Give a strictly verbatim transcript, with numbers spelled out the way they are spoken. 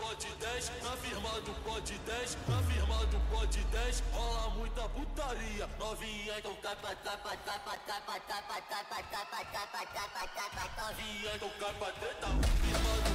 pode dez, na firma do pode dez, na firma do pode dez, rola muita putaria. Novinha então cai pra capa, capa, capa, capa, capa, capa, capa, capa, capa, novinha então cai pra treta. Firma